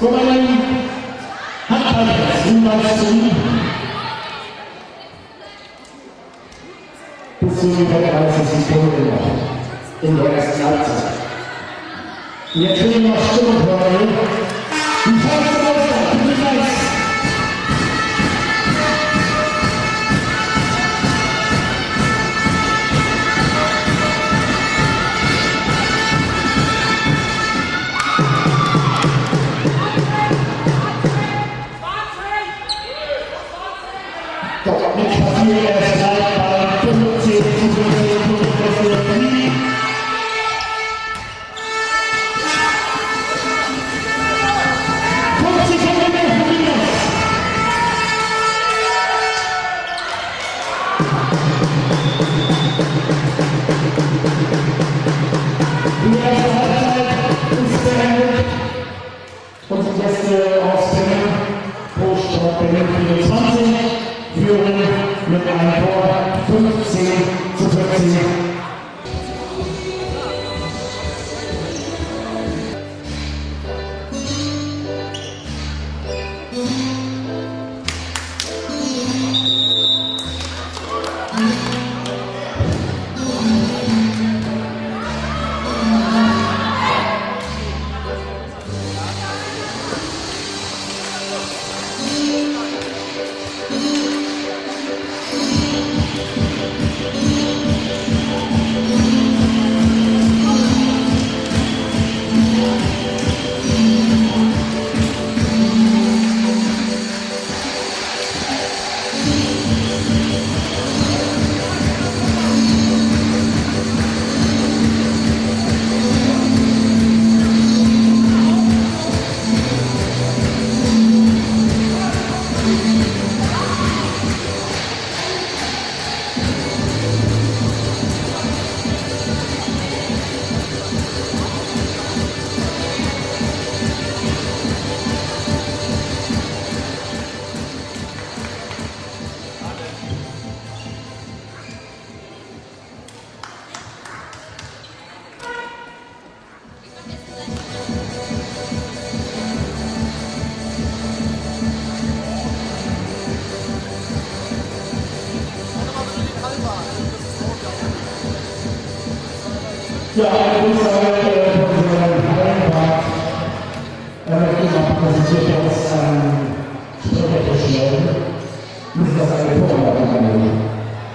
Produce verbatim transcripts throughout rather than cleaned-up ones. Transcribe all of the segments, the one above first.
Von meinem Handballplatz Hinweis zu ihm. Bis zu dreißig Sekunden noch in der ersten Halbzeit. Jetzt will ich noch Stimmung hören. Die Volksmeister, bitte gleich. Doch mit Papier erst gleich bei fünfzehn zu fünfzehn Punkten. Die erste Halbzeit ist beendet. Unsere Gäste aus Berlin, pro Sport Berlin vierundzwanzig, führen mit einem Tor fünfzehn zu vierzehn. Ja, eine Aussage von unserem Hallenbad. Er möchte noch präsentiert uns einen Sprecher stellen. Müssen das eine Vorlage sein.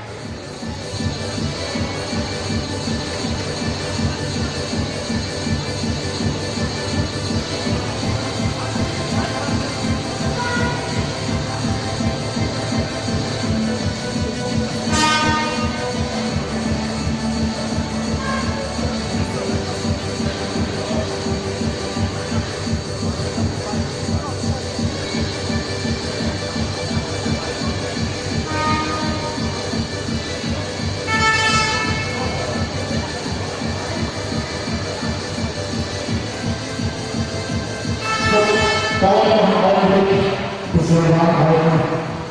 Dauert noch einen Augenblick, bis wir den anhalten.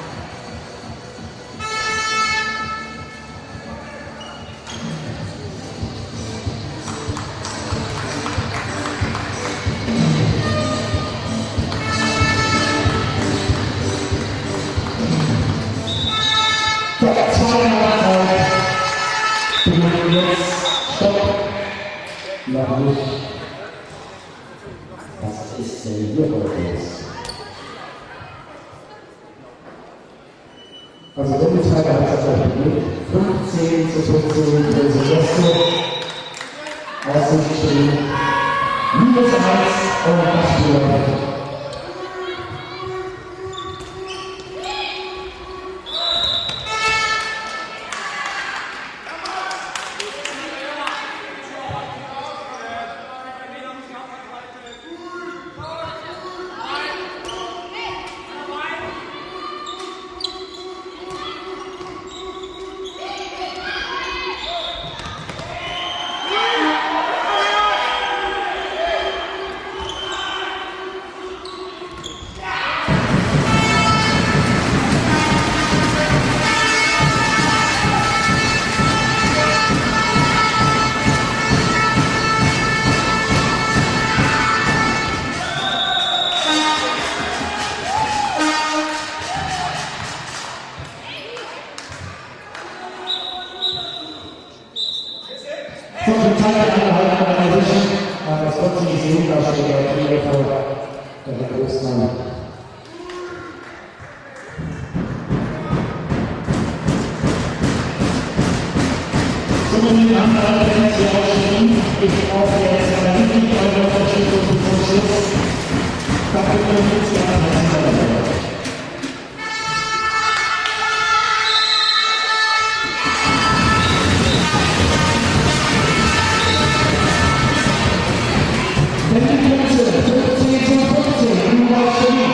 So, zweite Halbzeit. Jetzt Stopp. Noch nicht. Was ist denn hier los? Also wenn die zweite Halbzeit beginnt, fünfzehn zu fünfzehn für unsere Gäste. Aussicht stehen. Minus eins und das Spiel. gibt eine Unterstützung zum Schluss. Dafür können wir uns ganz herzlich danken. Wenn die Plätze fünfzehn zu fünfzehn in Deutschland.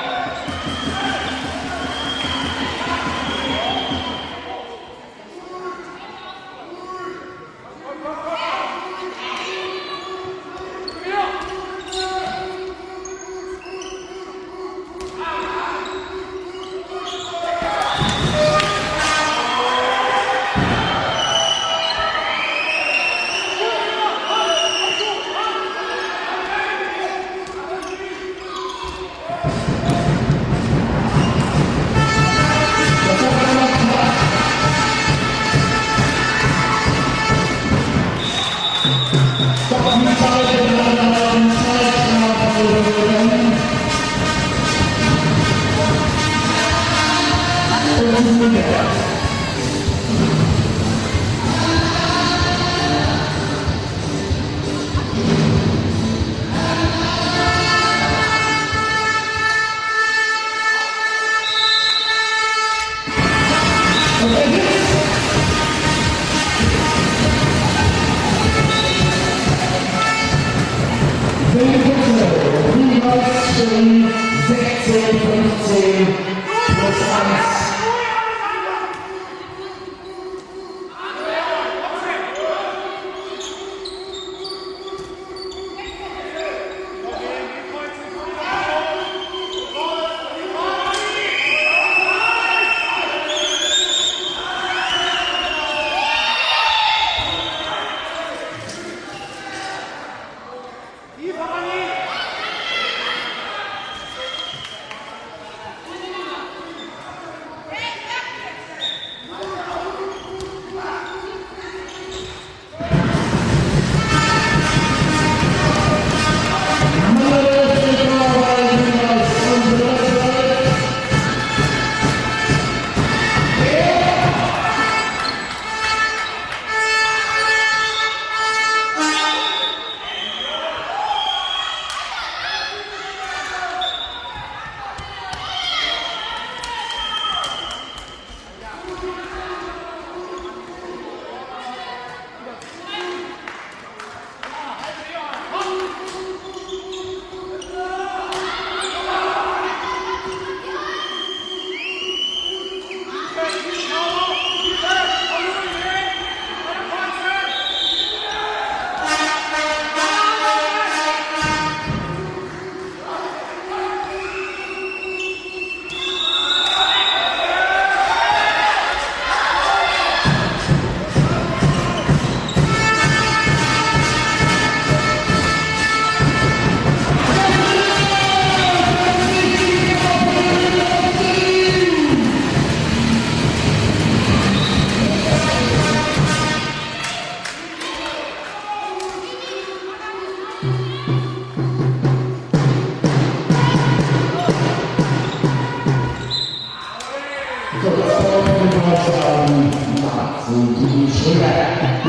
sechzehn, fünfzehn plus eins. So, das war die Schröder.